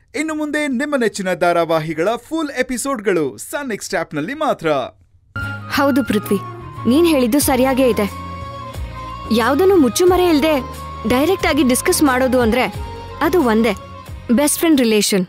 ಇನ್ನು ಮುಂದೆ ನಿಮ್ಮ ನೆಚ್ಚಿನ ಧಾರಾವಾಹಿಗಳ ಫುಲ್ ಎಪಿಸೋಡ್ಗಳು ಸನ್ ನೆಕ್ಸ್ಟ್ ಆಪ್ನಲ್ಲಿ ಮಾತ್ರ. ಹೌದು ಪೃಥ್ವಿ, ನೀನ್ ಹೇಳಿದ್ದು ಸರಿಯಾಗೇ ಇದೆ. ಯಾವುದನ್ನು ಮುಚ್ಚುಮರೆ ಇಲ್ಲದೆ ಡೈರೆಕ್ಟ್ ಆಗಿ ಡಿಸ್ಕಸ್ ಮಾಡೋದು ಅಂದ್ರೆ ಅದು ಒಂದೇ, ಬೆಸ್ಟ್ ಫ್ರೆಂಡ್ ರಿಲೇಷನ್.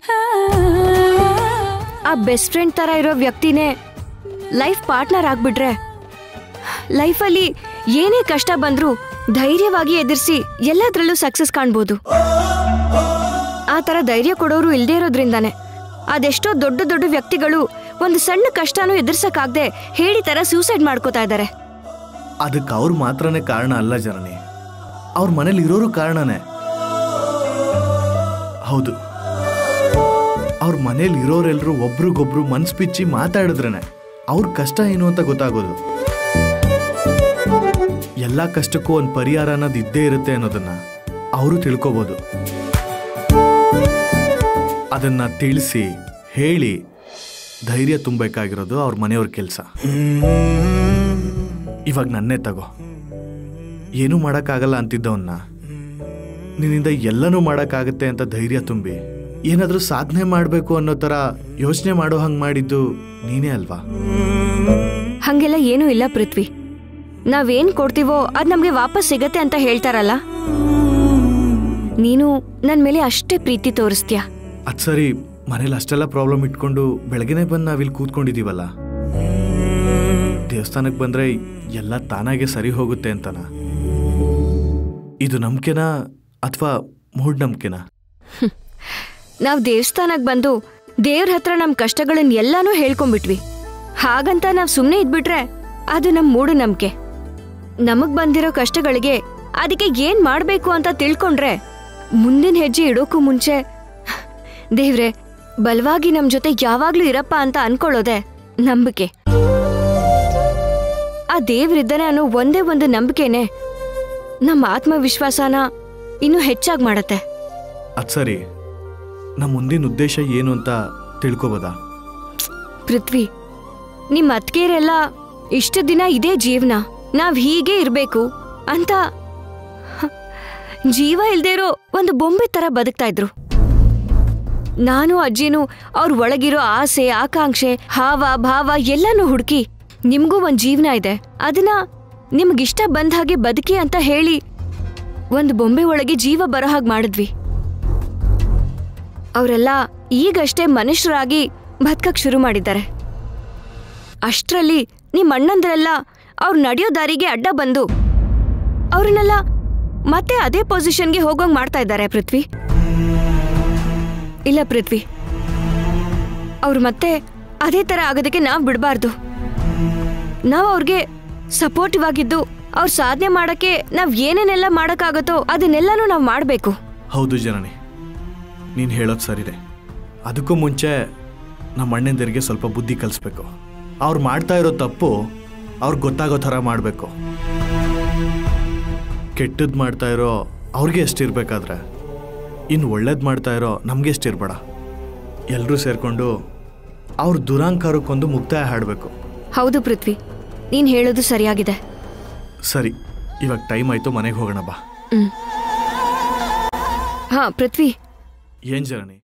ಆ ಬೆಸ್ಟ್ ಫ್ರೆಂಡ್ ತರ ಇರೋ ವ್ಯಕ್ತಿನೇ ಲೈಫ್ ಪಾರ್ಟ್ನರ್ ಆಗ್ಬಿಟ್ರೆ ಲೈಫಲ್ಲಿ ಏನೇ ಕಷ್ಟ ಬಂದ್ರೂ ಧೈರ್ಯವಾಗಿ ಎದುರಿಸಿ ಎಲ್ಲದರಲ್ಲೂ ಸಕ್ಸಸ್ ಕಾಣ್ಬೋದು. ಆ ತರ ಧೈರ್ಯ ಕೊಡೋರು ಇಲ್ದೇ ಇರೋದ್ರಿಂದಾನೆ ಅದೆಷ್ಟೋ ದೊಡ್ಡ ದೊಡ್ಡ ವ್ಯಕ್ತಿಗಳು ಒಂದು ಸಣ್ಣ ಕಷ್ಟನೂ ಎದುರ್ಸಕ್ಕಾಗದೆ ಹೇಳಿ ತರ ಸೂಸೈಡ್ ಮಾಡ್ಕೋತಾ ಇದ್ದಾರೆ. ಅದಕ್ಕೆ ಅವ್ರು ಮಾತ್ರನೇ ಕಾರಣ ಅಲ್ಲ ಜನನಿ, ಅವ್ರ ಮನೇಲಿ ಇರೋರು ಕಾರಣನೇ. ಹೌದು, ಅವ್ರ ಮನೇಲಿ ಇರೋರೆಲ್ಲರೂ ಒಬ್ರಿಗೊಬ್ರು ಮನ್ಸು ಬಿಚ್ಚಿ ಮಾತಾಡಿದ್ರೇನೆ ಅವ್ರ ಕಷ್ಟ ಏನು ಅಂತ ಗೊತ್ತಾಗೋದು. ಎಲ್ಲ ಕಷ್ಟಕ್ಕೂ ಒಂದು ಪರಿಹಾರ ಅನ್ನೋದು ಇದ್ದೇ ಇರುತ್ತೆ ಅನ್ನೋದನ್ನ ಅವರು ತಿಳ್ಕೋಬಹುದು. ಅದನ್ನ ತಿಳಿಸಿ ಹೇಳಿ ಧೈರ್ಯ ತುಂಬಬೇಕಾಗಿರೋದು ಅವ್ರ ಮನೆಯವ್ರ ಕೆಲಸ. ಇವಾಗ ನನ್ನೇ ತಗೋ, ಏನೂ ಮಾಡೋಕ್ಕಾಗಲ್ಲ ಅಂತಿದ್ದವನ್ನ ನಿನ್ನಿಂದ ಎಲ್ಲನೂ ಮಾಡೋಕ್ಕಾಗತ್ತೆ ಅಂತ ಧೈರ್ಯ ತುಂಬಿ ಏನಾದರೂ ಸಾಧನೆ ಮಾಡಬೇಕು ಅನ್ನೋ ಥರ ಯೋಚನೆ ಮಾಡೋ ಹಂಗೆ ಮಾಡಿದ್ದು ನೀನೇ ಅಲ್ವಾ? ಹಂಗೆಲ್ಲ ಏನೂ ಇಲ್ಲ ಪೃಥ್ವಿ. ನಾವೇನ್ ಕೊಡ್ತೀವೋ ಅದ್ ನಮ್ಗೆ ವಾಪಸ್ ಸಿಗತ್ತೆ ಅಂತ ಹೇಳ್ತಾರಲ್ಲ, ನೀನು ನನ್ ಮೇಲೆ ಅಷ್ಟೇ ಪ್ರೀತಿ ತೋರಿಸ್ತೀಯ. ಅದ್ ಸರಿ, ಮನೇಲಿ ಅಷ್ಟೆಲ್ಲ ಪ್ರಾಬ್ಲಮ್ ಇಟ್ಕೊಂಡು ಬೆಳಗ್ಗೆನೆ ಬಂದು ನಾವಿಲ್ಲಿ ಕೂತ್ಕೊಂಡಿದೀವಲ್ಲ, ದೇವಸ್ಥಾನಕ್ಕೆ ಬಂದ್ರೆ ಎಲ್ಲ ತಾನಾಗೆ ಸರಿ ಹೋಗುತ್ತೆ ಅಂತನ? ಇದು ನಂಬಿಕೆನಾ ಅಥವಾ ಮೂಢನಂಬಿಕೆನಾ? ನಾವ್ ದೇವಸ್ಥಾನಕ್ ಬಂದು ದೇವ್ರ ಹತ್ರ ನಮ್ ಕಷ್ಟಗಳನ್ನ ಎಲ್ಲಾನು ಹೇಳ್ಕೊಂಡ್ಬಿಟ್ವಿ. ಹಾಗಂತ ನಾವ್ ಸುಮ್ನೆ ಇದ್ಬಿಟ್ರೆ ಅದು ನಮ್ ಮೂಢನಂಬಿಕೆ. ನಮಗ್ ಬಂದಿರೋ ಕಷ್ಟಗಳಿಗೆ ಅದಕ್ಕೆ ಏನ್ ಮಾಡ್ಬೇಕು ಅಂತ ತಿಳ್ಕೊಂಡ್ರೆ ಮುಂದಿನ ಹೆಜ್ಜೆ ಇಡೋಕ್ಕೂ ಮುಂಚೆ ದೇವ್ರೆ ಬಲವಾಗಿ ನಮ್ ಜೊತೆ ಯಾವಾಗ್ಲೂ ಇರಪ್ಪ ಅಂತ ಅನ್ಕೊಳ್ಳೋದೆ ನಂಬಿಕೆ. ಆ ದೇವ್ರಿದ್ದಾನೆ ಅನ್ನೋ ಒಂದೇ ಒಂದು ನಂಬಿಕೆನೆ ನಮ್ಮ ಆತ್ಮವಿಶ್ವಾಸನ ಇನ್ನೂ ಹೆಚ್ಚಾಗಿ ಮಾಡತ್ತೆ. ಅದ್ ಸರಿ, ನಮ್ಮ ಮುಂದಿನ ಉದ್ದೇಶ ಏನು ಅಂತ ತಿಳ್ಕೊಬೋದಾ? ಪೃಥ್ವಿ, ನಿಮ್ಮ ಅತ್ತಿಗೆರೆಲ್ಲ ಇಷ್ಟು ದಿನ ಇದೇ ಜೀವನ, ನಾವ್ ಹೀಗೆ ಇರ್ಬೇಕು ಅಂತ ಜೀವ ಇಲ್ದೇ ಇರೋ ಒಂದು ಬೊಂಬೆ ತರ ಬದುಕ್ತಾ ಇದ್ರು. ನಾನು ಅಜ್ಜಿನೂ ಅವ್ರ ಒಳಗಿರೋ ಆಸೆ ಆಕಾಂಕ್ಷೆ ಹಾವ ಭಾವ ಎಲ್ಲನೂ ಹುಡುಕಿ ನಿಮ್ಗೂ ಒಂದ್ ಜೀವನ ಇದೆ, ಅದನ್ನ ನಿಮ್ಗಿಷ್ಟ ಬಂದ ಹಾಗೆ ಬದುಕಿ ಅಂತ ಹೇಳಿ ಒಂದು ಬೊಂಬೆ ಒಳಗೆ ಜೀವ ಬರೋ ಹಾಗೆ ಮಾಡಿದ್ವಿ. ಅವರೆಲ್ಲ ಈಗಷ್ಟೇ ಮನುಷ್ಯರಾಗಿ ಬದುಕಕ್ ಶುರು ಮಾಡಿದ್ದಾರೆ. ಅಷ್ಟ್ರಲ್ಲಿ ನಿಮ್ಮ ಅಣ್ಣಂದ್ರೆಲ್ಲ ಅವ್ರು ನಡೆಯೋ ದಾರಿಗೆ ಅಡ್ಡ ಬಂದು ಅವ್ರನ್ನೆಲ್ಲ ಮತ್ತೆ ಅದೇ ಪೊಸಿಷನ್ಗೆ ಹೋಗೋಂಗ್ ಮಾಡ್ತಾ ಇದ್ದಾರೆ. ಪೃಥ್ವಿ, ಇಲ್ಲ ಪೃಥ್ವಿ, ಅವ್ರು ಮತ್ತೆ ಅದೇ ತರ ಆಗೋದಕ್ಕೆ ನಾವ್ ಬಿಡಬಾರ್ದು. ನಾವ್ ಅವ್ರಿಗೆ ಸಪೋರ್ಟಿವ್ ಆಗಿದ್ದು ಅವ್ರ ಸಾಧನೆ ಮಾಡಕ್ಕೆ ನಾವ್ ಏನೇನೆಲ್ಲ ಮಾಡಕ್ಕಾಗತ್ತೋ ಅದನ್ನೆಲ್ಲಾನು ನಾವ್ ಮಾಡ್ಬೇಕು. ಹೌದು ಜನನಿ, ನೀನು ಹೇಳೋದು ಸರಿದೆ. ಅದಕ್ಕೂ ಮುಂಚೆ ನಮ್ಮ ಅಣ್ಣಂದಿರಿಗೆ ಸ್ವಲ್ಪ ಬುದ್ಧಿ ಕಲಿಸ್ಬೇಕು. ಅವ್ರು ಮಾಡ್ತಾ ಇರೋ ತಪ್ಪು ಅವ್ರಿಗೆ ಗೊತ್ತಾಗೋ ಥರ ಮಾಡಬೇಕು. ಕೆಟ್ಟದ್ದು ಮಾಡ್ತಾ ಇರೋ ಅವ್ರಿಗೆ ಎಷ್ಟಿರ್ಬೇಕಾದ್ರೆ ಇನ್ನು ಒಳ್ಳೇದು ಮಾಡ್ತಾ ಇರೋ ನಮಗೆ ಎಷ್ಟಿರ್ಬೇಡ. ಎಲ್ಲರೂ ಸೇರಿಕೊಂಡು ಅವ್ರ ದುರಾಂಕಾರಕ್ಕೊಂದು ಮುಕ್ತಾಯ ಹಾಡಬೇಕು. ಹೌದು ಪೃಥ್ವಿ, ನೀನು ಹೇಳೋದು ಸರಿಯಾಗಿದೆ. ಸರಿ, ಇವಾಗ ಟೈಮ್ ಆಯಿತು, ಮನೆಗೆ ಹೋಗೋಣ ಬಾ. ಹಾ ಪೃಥ್ವಿ. ಏನ್ ಜನನಿ?